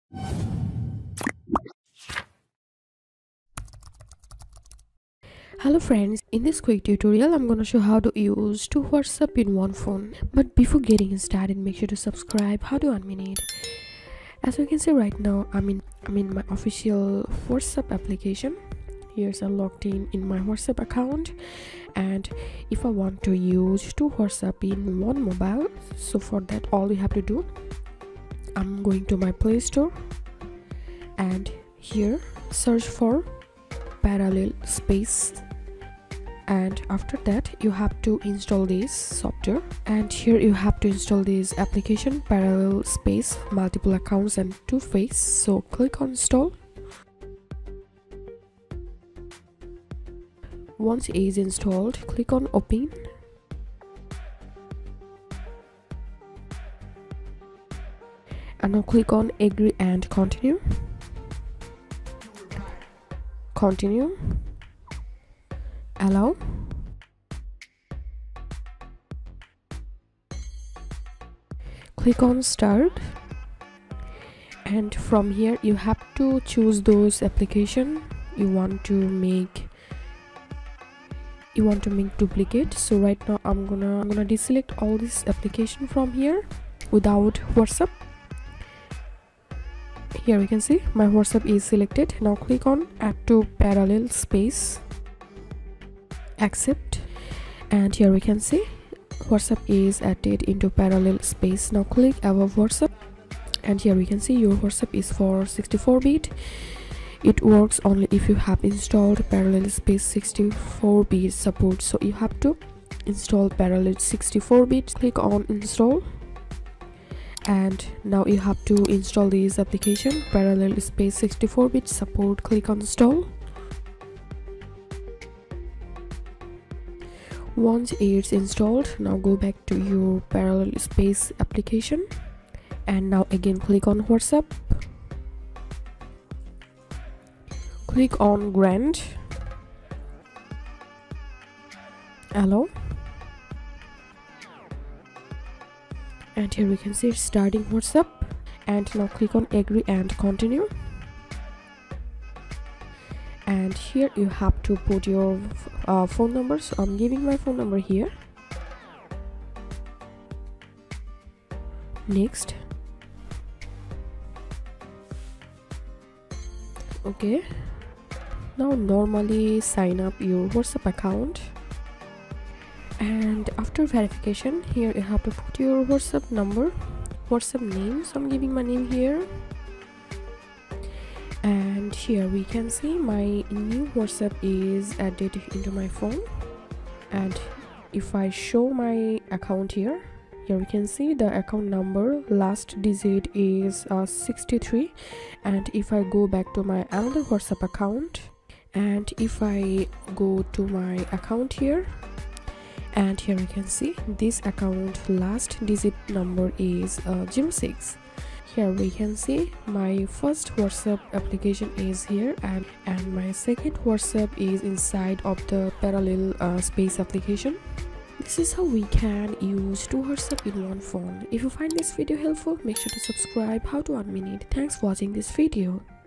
Hello friends, in this quick tutorial I'm gonna show how to use two WhatsApp in one phone. But before getting started, make sure to subscribe. How to unmute it. As you can see right now, I'm in my official WhatsApp application. Here's I'm logged in my WhatsApp account, and if I want to use two WhatsApp in one mobile, so for that all you have to do, I'm going to my Play Store and here search for Parallel Space, and after that you have to install this software, and here you have to install this application Parallel Space multiple accounts and two-phase. So click on install. Once it is installed, click on open, and now click on agree and continue. Allow, click on start, and from here you have to choose those application you want to make duplicate. So right now I'm gonna deselect all this application from here without WhatsApp. Here we can see my WhatsApp is selected. Now click on add to Parallel Space, accept, and here we can see WhatsApp is added into Parallel Space. Now click above WhatsApp, and here we can see your WhatsApp is for 64-bit. It works only if you have installed Parallel Space 64-bit support, so you have to install Parallel 64-bit. Click on install, and now you have to install this application Parallel Space 64-bit support. Click on install. Once it's installed, now go back to your Parallel Space application, and now again click on WhatsApp, click on grant, allow, and here we can see it's starting WhatsApp, and now click on agree and continue. And here you have to put your phone number, so I'm giving my phone number here. Next. Okay, now normally sign up your WhatsApp account, and after verification here you have to put your WhatsApp number, WhatsApp name, so I'm giving my name here. And here we can see my new WhatsApp is added into my phone, and if I show my account here we can see the account number last digit is 63. And if I go back to my another WhatsApp account, and if I go to my account here, and here we can see this account last digit number is 06. Here we can see my first WhatsApp application is here, and my second WhatsApp is inside of the Parallel Space application. This is how we can use two WhatsApp in one phone. If you find this video helpful, make sure to subscribe. How to unmute it. Thanks for watching this video.